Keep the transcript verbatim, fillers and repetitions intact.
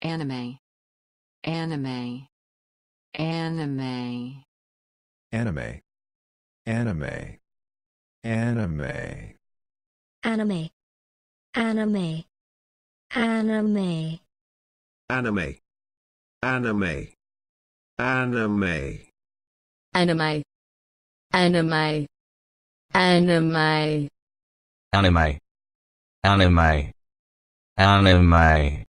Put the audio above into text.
anime, anime, anime, anime, anime, anime, anime, anime, anime, anime, anime, anime, anime, anime, anime, anime, anime, anime.